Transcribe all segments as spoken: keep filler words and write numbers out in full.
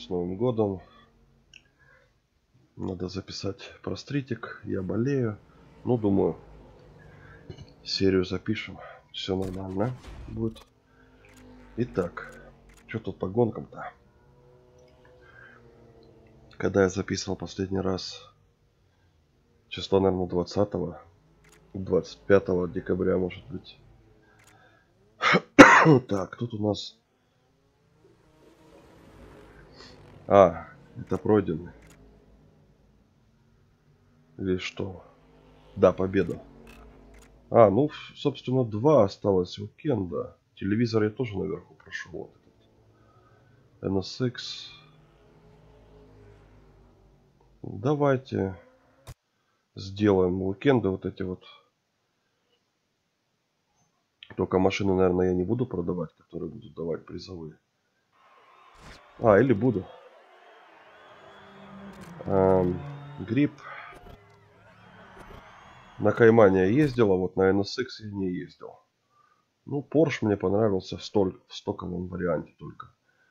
с Новым годом. Надо записать про стритик. Я болею. Ну, думаю, серию запишем. Все нормально будет. Итак, что тут по гонкам-то? Когда я записывал последний раз, число, наверное, двадцатого, двадцать пятого декабря, может быть. Так, тут у нас... А, это пройденный. Или что? Да, победа. А, ну, собственно, два осталось уикенда. Телевизор я тоже наверху прошел. Вот этот. эн эс икс. Давайте сделаем уикенды вот эти вот. Только машины, наверное, я не буду продавать, которые будут давать призовые. А, или буду. Эм, грипп. На Каймане я ездил, а вот на эн эс икс я не ездил. Ну, Porsche мне понравился в, столь, в стоковом варианте только.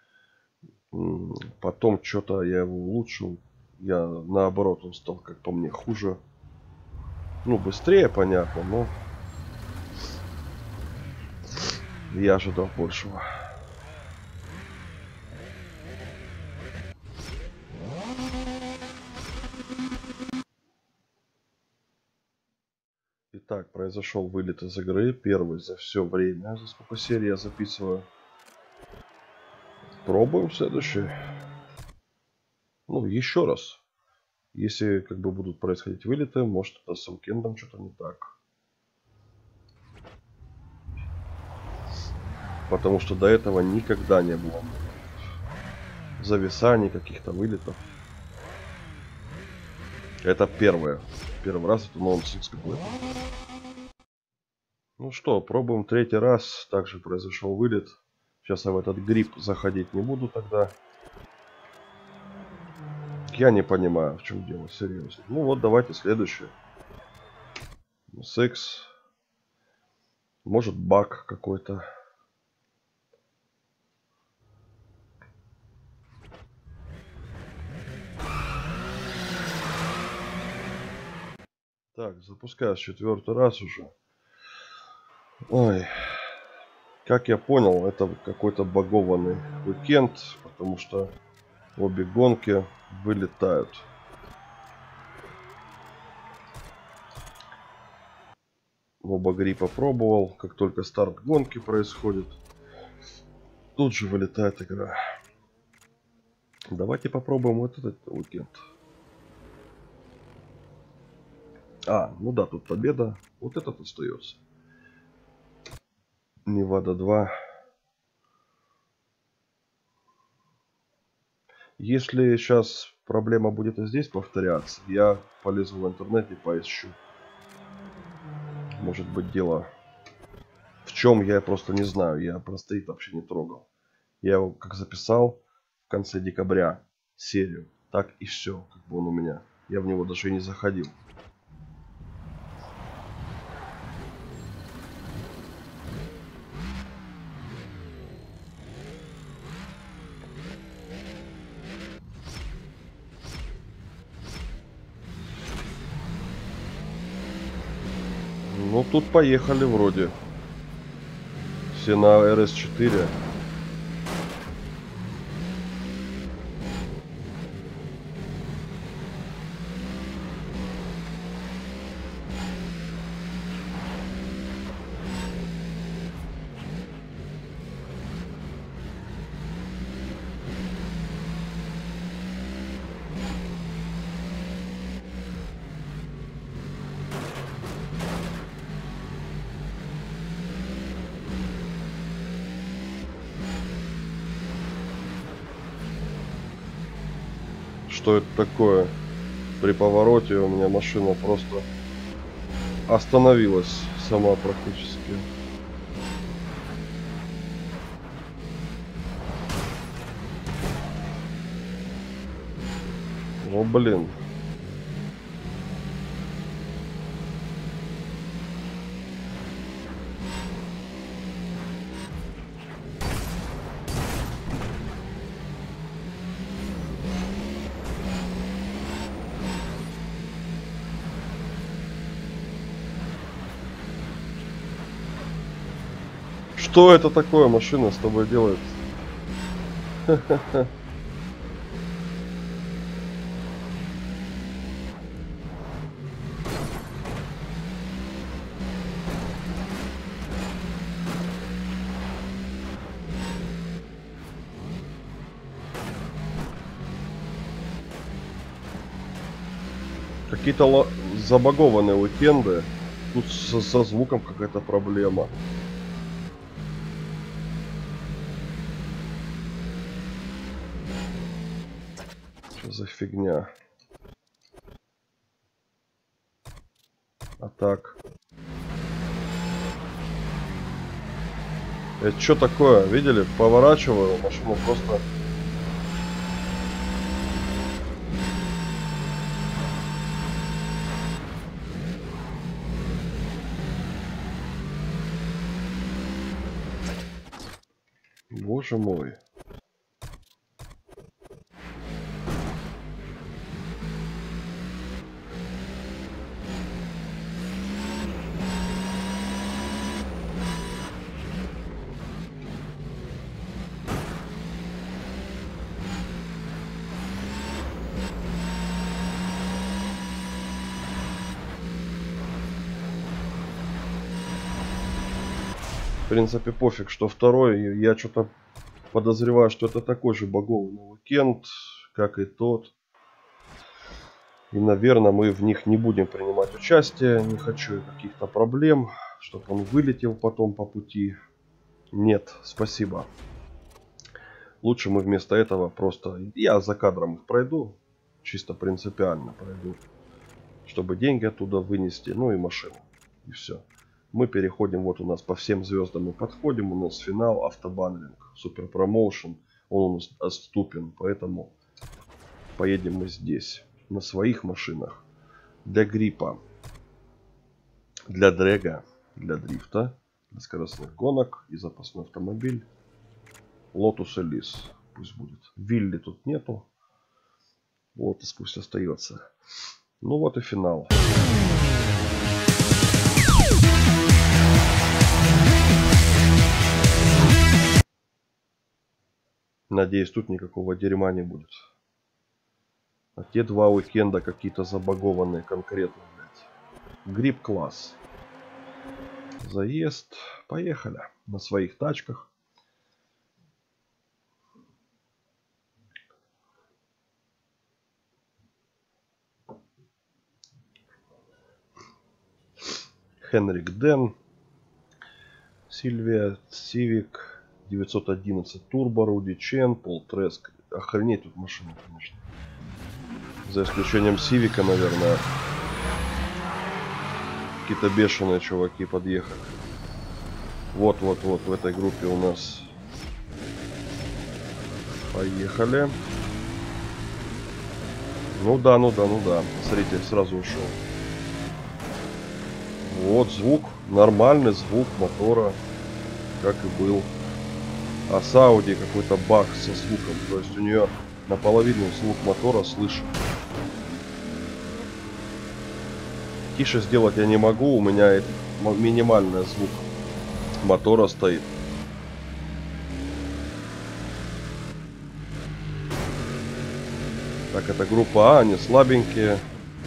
Потом что-то я его улучшил. Я, наоборот, он стал, как по мне, хуже. Ну, быстрее, понятно, но я ожидал большего. Итак, произошел вылет из игры. Первый за все время, за сколько серий я записываю. Пробуем следующий. Ну, еще раз. Если как бы будут происходить вылеты, может это с уикендом что-то не так. Потому что до этого никогда не было зависаний, каких-то вылетов. Это первое. Первый раз это нонсенс какой-то. Ну что, пробуем третий раз. Также произошел вылет. Сейчас я в этот грипп заходить не буду тогда. Я не понимаю, в чем дело, серьезно. Ну вот, давайте следующее. эн эс икс. Может, баг какой-то. Так, запускаюсь четвертый раз уже. Ой. Как я понял, это какой-то багованный уикенд, потому что обе гонки вылетают. Оба гриппа пробовал. Как только старт гонки происходит, тут же вылетает игра. Давайте попробуем вот этот уикенд. А, ну да, тут победа. Вот этот остается. Невада два. Если сейчас проблема будет и здесь повторяться, я полезу в интернет и поищу. Может быть, дело в чем, я просто не знаю. Я про стрит вообще не трогал. Я его как записал в конце декабря серию, так и все, как бы он у меня. Я в него даже и не заходил. Ну тут поехали вроде. Все на эр эс четыре. Что это такое? При повороте у меня машина просто остановилась сама практически. О, блин. Что это такое машина с тобой делает? Какие-то забагованные уикенды. Тут со, со звуком какая-то проблема. Что за фигня? А так. Это что такое? Видели? Поворачиваю, машину просто... Боже мой. В принципе, пофиг, что второй. Я что-то подозреваю, что это такой же багованный уикенд, как и тот. И, наверное, мы в них не будем принимать участие. Не хочу каких-то проблем, чтобы он вылетел потом по пути. Нет, спасибо. Лучше мы вместо этого просто... Я за кадром их пройду. Чисто принципиально пройду. Чтобы деньги оттуда вынести. Ну и машину. И все. Мы переходим, вот у нас по всем звездам мы подходим, у нас финал, автобанлинг, супер промоушен, он у нас доступен, поэтому поедем мы здесь, на своих машинах, для гриппа, для дрэга, для дрифта, для скоростных гонок и запасной автомобиль, Lotus Elise, пусть будет, Вилли тут нету, Lotus пусть остается, ну вот и финал. Надеюсь, тут никакого дерьма не будет. А те два уикенда какие-то забагованные конкретно, блядь. Грипп-класс. Заезд. Поехали. На своих тачках. Хенрик Дэн. Сильвия Сивик. девятьсот одиннадцать Турбо, Руди Чен, Пол Треск. Охренеть тут машина, конечно. За исключением Сивика, наверное. Какие-то бешеные чуваки подъехали. Вот-вот-вот в этой группе у нас. Поехали. Ну да, ну да, ну да. Смотрите, сразу ушел. Вот звук. Нормальный звук мотора. Как и был. А с Audi какой-то баг со звуком. То есть у нее наполовину звук мотора слышен. Тише сделать я не могу. У меня минимальный звук мотора стоит. Так, это группа А. Они слабенькие.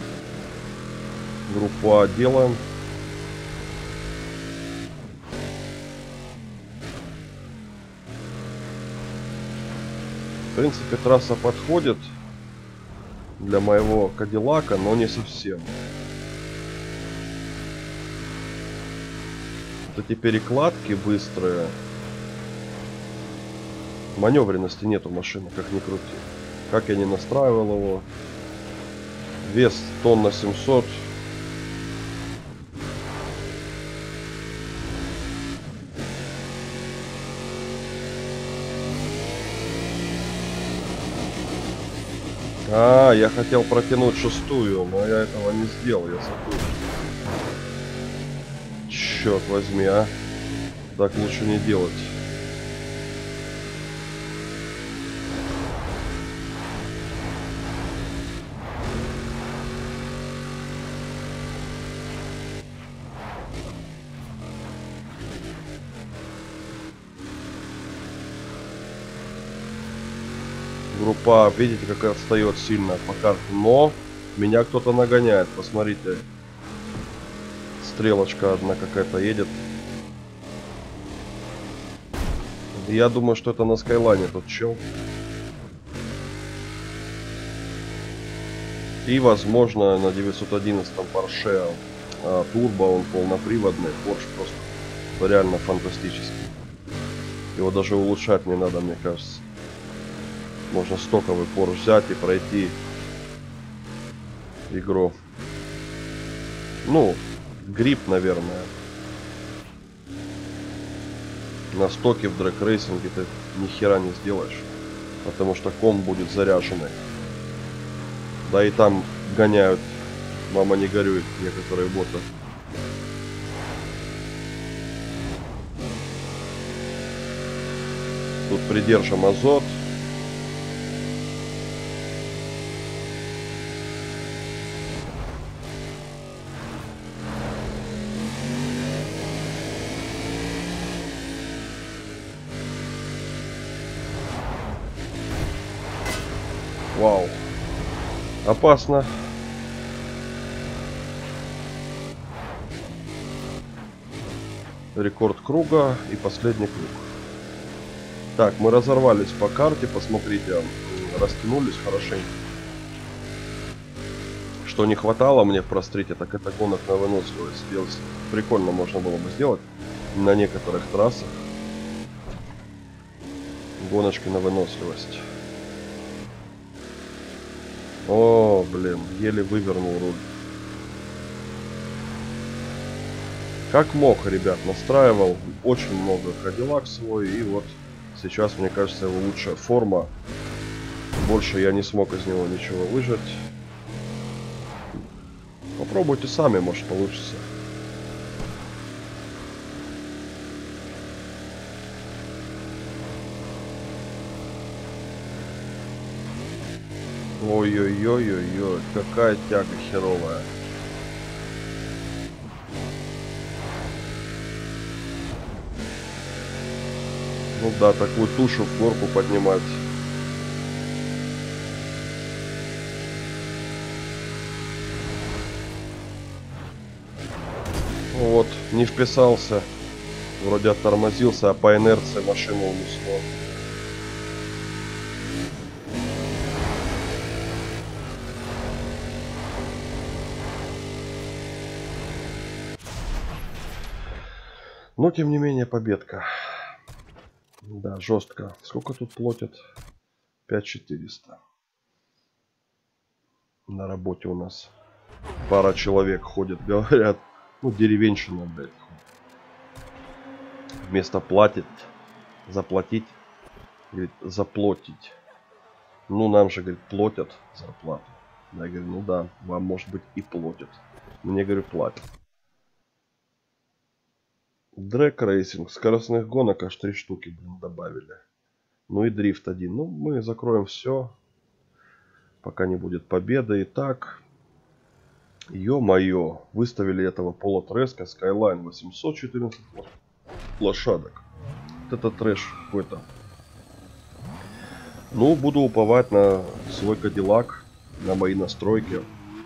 Группу А делаем. В принципе, трасса подходит для моего Кадиллака, но не совсем. Вот эти перекладки быстрые. Маневренности нету машины, как ни крути. Как я не настраивал его. Вес тонна семьсот. А, я хотел протянуть шестую, но я этого не сделал, я забыл. Черт возьми, а. Так лучше не делать. группа, видите, как отстает сильно по карте. Но меня кто-то нагоняет. Посмотрите. Стрелочка одна какая-то едет. Я думаю, что это на Скайлайне тот чел. И, возможно, на девятьсот одиннадцатом Porsche а, Turbo, он полноприводный. Porsche просто реально фантастический. Его даже улучшать не надо, мне кажется. Можно стоковый Porsche взять и пройти игру. Ну, грипп, наверное. На стоке в дрэг-рейсинге ты ни хера не сделаешь. Потому что ком будет заряженный. Да и там гоняют, мама не горюет, некоторые боты. Тут придержим азот. Вау. Опасно. Рекорд круга и последний круг. Так, мы разорвались по карте, посмотрите, растянулись хорошенько. Что не хватало мне в прострите, так это гонок на выносливость. Сделать прикольно можно было бы сделать на некоторых трассах. Гоночки на выносливость. О, блин, еле вывернул руль. Как мог, ребят, настраивал очень много Cadillac свой. И вот сейчас, мне кажется, его лучшая форма. Больше я не смог из него ничего выжать. Попробуйте сами, может получится. Ой-ой-ой-ой-ой, какая тяга херовая. Ну да, такую тушу в горку поднимать. Вот, не вписался. Вроде оттормозился, а по инерции машину унесло. Но, тем не менее, победка. Да, жестко. Сколько тут платят? пять четыреста. На работе у нас пара человек ходит, говорят. Ну, деревенщина, блядь. Вместо платит, заплатить, говорит, заплатить. Ну, нам же, говорит, платят зарплату. Я говорю, ну да, вам, может быть, и платят. Мне, говорю, платят. Дрэг-рейсинг. Скоростных гонок аж три штуки, блин, добавили. Ну и дрифт один. Ну, мы закроем все. Пока не будет победы. Итак, ё-моё, выставили этого Пола Треска Skyline восемьсот четырнадцать лошадок. Вот это трэш какой-то. Ну, буду уповать на свой Cadillac, на мои настройки.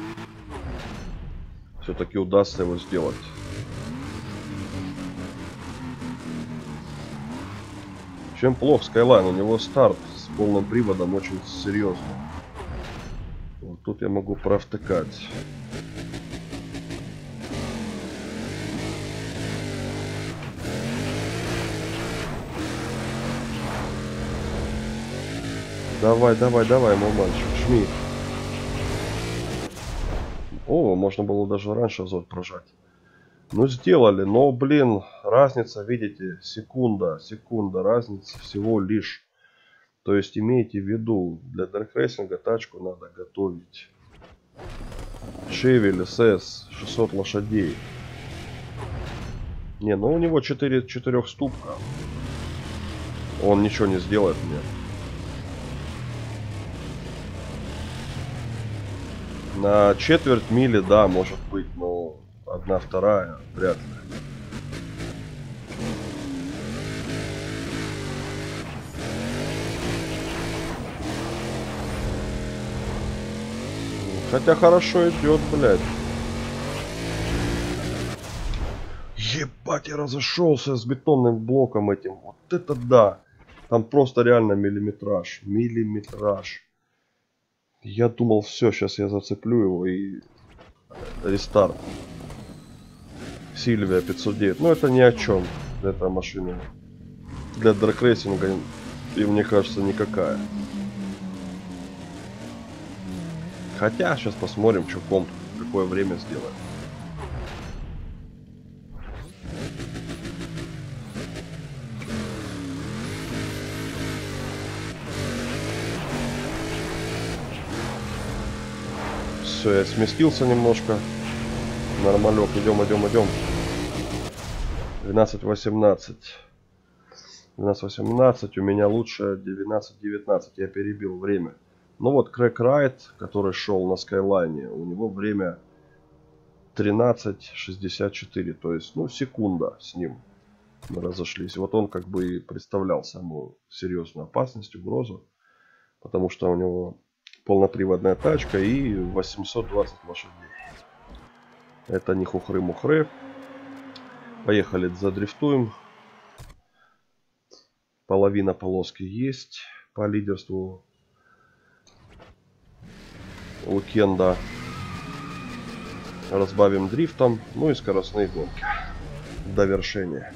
Все-таки удастся его сделать. Чем плох Skyline? У него старт с полным приводом очень серьезный. Вот тут я могу провтыкать. Давай, давай, давай, мой мальчик, жми. О, можно было даже раньше азот прожать. Ну, сделали, но, блин, разница, видите, секунда, секунда, разница всего лишь. То есть, имейте в виду, для дрэг-рейсинга тачку надо готовить. Chevy эс эс, шестьсот лошадей. Не, ну у него четыре четырехступка. Он ничего не сделает мне. На четверть мили, да, может быть, но одна вторая вряд ли. Хотя хорошо идет, блядь. Ебать, я разошелся с бетонным блоком этим. Вот это да. Там просто реально миллиметраж. Миллиметраж. Я думал, все, сейчас я зацеплю его и рестарт. Сильвия пятьсот девять. Ну это ни о чем. Эта машина для драгрейсинга, и мне кажется, никакая. Хотя сейчас посмотрим, что комп какое время сделает. Все, я сместился немножко. Нормалек, идем, идем, идем. двенадцать восемнадцать. двенадцать восемнадцать. У меня лучше двенадцать девятнадцать. Я перебил время. Ну вот Крэг Райт, который шел на Скайлайне, у него время тринадцать шестьдесят четыре. То есть, ну, секунда с ним мы разошлись. Вот он как бы и представлял самую серьезную опасность, угрозу. Потому что у него полноприводная тачка и восемьсот двадцать лошадей. Это не хухры-мухры. Поехали, задрифтуем. Половина полоски есть по лидерству уикенда. Разбавим дрифтом. Ну и скоростные гонки. Довершение.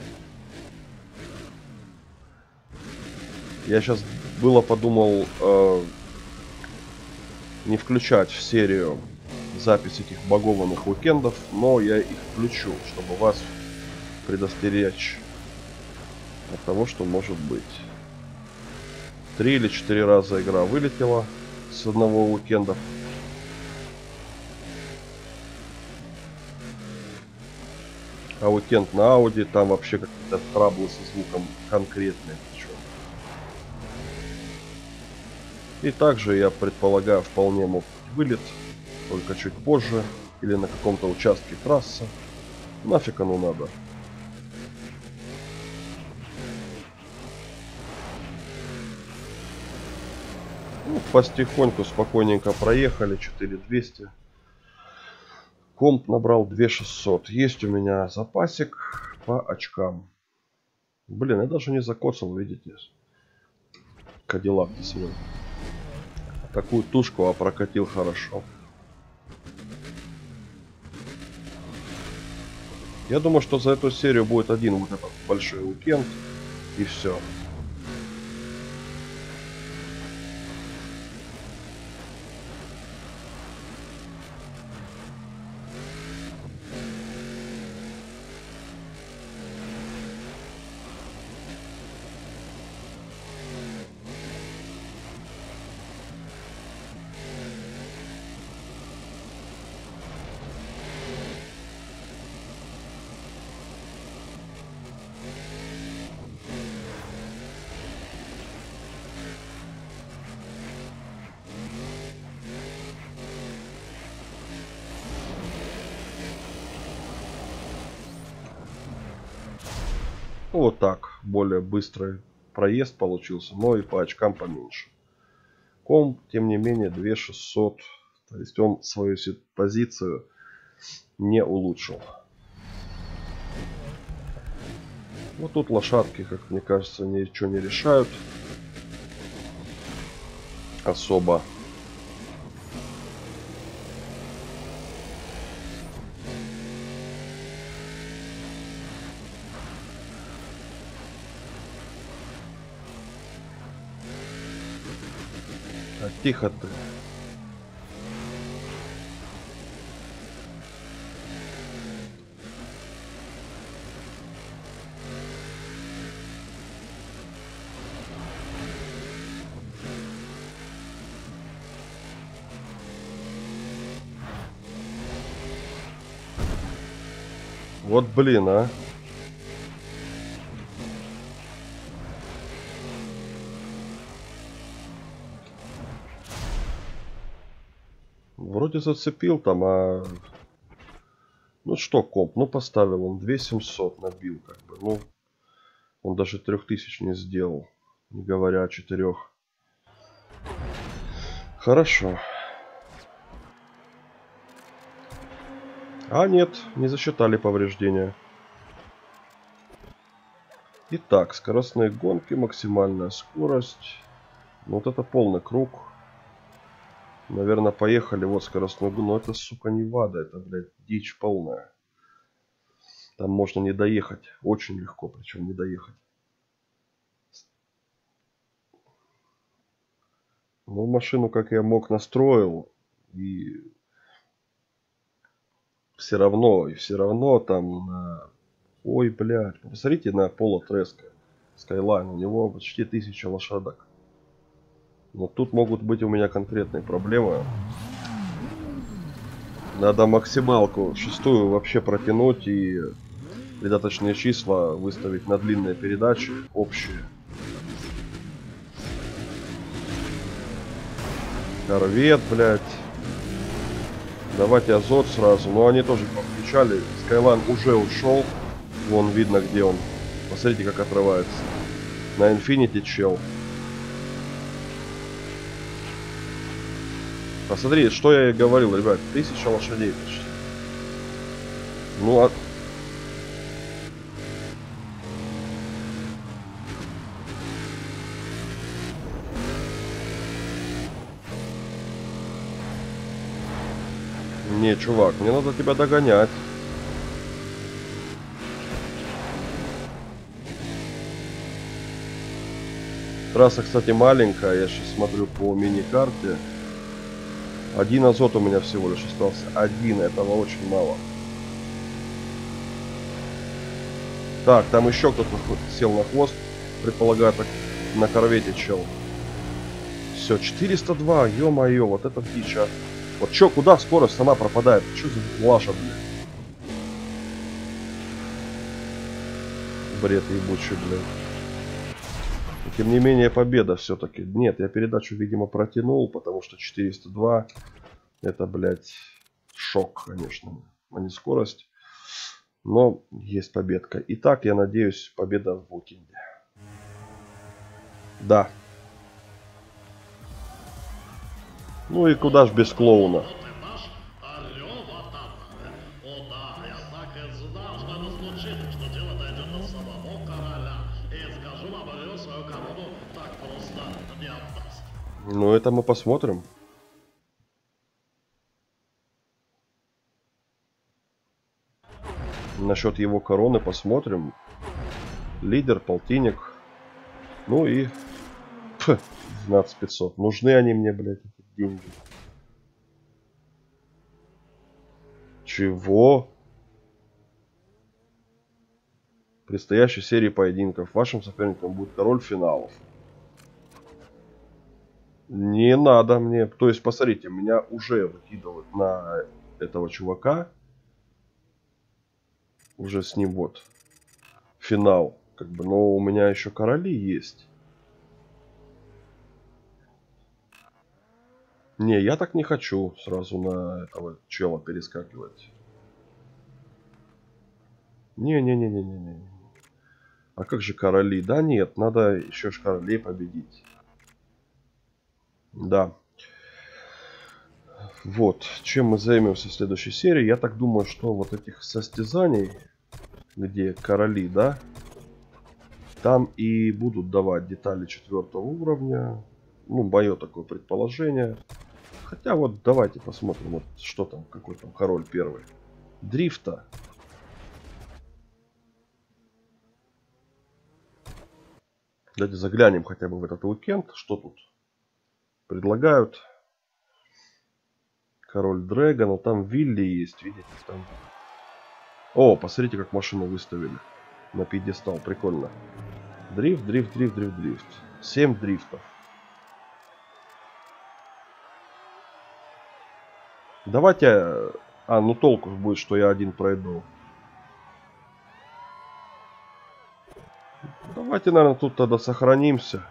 Я сейчас было подумал э, не включать в серию запись этих багованных уикендов, но я их включу, чтобы вас предостеречь от того, что может быть. Три или четыре раза игра вылетела с одного уикенда. А уикенд на Audi, там вообще какие-то траблы со звуком конкретные. И также, я предполагаю, вполне мог быть вылет, только чуть позже, или на каком-то участке трассы. Нафиг оно надо. Ну, потихоньку, спокойненько проехали, четыре двести. Комп набрал две шестьсот. Есть у меня запасик по очкам. Блин, я даже не закоцал, видите. Кадиллак-то свой. Такую тушку опрокатил хорошо. Я думаю, что за эту серию будет один вот этот большой уикенд. И все. Вот так. Более быстрый проезд получился, но и по очкам поменьше. Комп, тем не менее, две шестьсот. То есть он свою позицию не улучшил. Вот тут лошадки, как мне кажется, ничего не решают. Особо. А тихо ты. Вот блин, а. Вроде зацепил там, а... Ну что, комп, ну поставил он две семьсот, набил как бы. Ну, он даже трех тысяч не сделал, не говоря о четырех. Хорошо. А нет, не засчитали повреждения. Итак, скоростные гонки, максимальная скорость. Вот это полный круг. Наверное, поехали. Вот скоростной гонку. Но это, сука, Невада. Это, блядь, дичь полная. Там можно не доехать. Очень легко, причем не доехать. Ну, машину, как я мог, настроил. И все равно, и все равно там... На... Ой, блядь. Посмотрите на Пола Треска. Skyline. У него почти тысяча лошадок. Но тут могут быть у меня конкретные проблемы. Надо максималку шестую вообще протянуть и придаточные числа выставить на длинные передачи общие. Корвет, блядь. Давайте азот сразу. Но они тоже подключали. Скайлайн уже ушел. Вон видно, где он. Посмотрите, как отрывается. На Infinity чел. Посмотри, что я и говорил, ребят. Тысяча лошадей почти. Ну, а... Не, чувак, мне надо тебя догонять. Трасса, кстати, маленькая. Я сейчас смотрю по мини-карте. Один азот у меня всего лишь остался. Один, этого очень мало. Так, там еще кто-то сел на хвост. Предполагаю, так на корвете чел. Все, четыреста два, ё-моё, вот это птичья. Вот чё, куда скорость сама пропадает? Что за лаша, блядь? Бред ебучий, блядь. И, тем не менее, победа все-таки. Нет, я передачу, видимо, протянул, потому что четыреста два это, блядь, шок, конечно, а не скорость. Но есть победка. Итак, я надеюсь, победа в Букинде. Да. Ну и куда ж без клоуна? Ну это мы посмотрим. Насчет его короны посмотрим. Лидер, полтинник. Ну и... двенадцать пятьсот. Нужны они мне, блядь, эти деньги. Чего? В предстоящей серии поединков вашим соперником будет король финалов. Не надо мне. То есть, посмотрите, меня уже выкидывают на этого чувака. Уже с ним вот финал. Как бы, но у меня еще короли есть. Не, я так не хочу сразу на этого чела перескакивать. Не-не-не-не-не-не. А как же короли? Да нет, надо еще ж королей победить. Да. Вот, чем мы займемся в следующей серии. Я так думаю, что вот этих состязаний, где короли, да, там и будут давать детали четвертого уровня. Ну, мое такое предположение. Хотя вот давайте посмотрим, вот что там, какой там король первый. Дрифта. Давайте заглянем хотя бы в этот уикенд. Что тут предлагают? Король Дрэга, но там Вилли есть, видите, там. О, посмотрите, как машину выставили на пьедестал, прикольно. Дрифт, дрифт, дрифт, дрифт, дрифт. семь дрифтов. Давайте... А, ну толку будет, что я один пройду. Давайте, наверное, тут тогда сохранимся.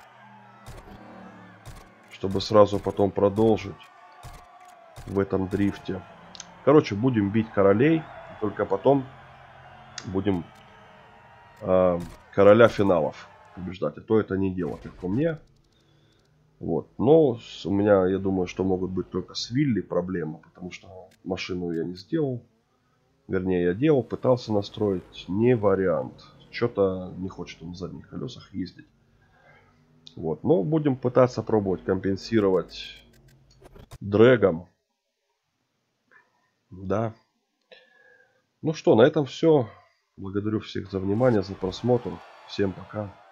Чтобы сразу потом продолжить в этом дрифте. Короче, будем бить королей. Только потом будем э, короля финалов побеждать. А то это не дело, как по мне. Вот. Но у меня, я думаю, что могут быть только с Вилли проблемы. Потому что машину я не сделал. Вернее, я делал, пытался настроить. Не вариант. Что-то не хочет он на задних колесах ездить. Вот. Но будем пытаться пробовать компенсировать дрэгом. Да. Ну что, на этом все. Благодарю всех за внимание, за просмотр. Всем пока.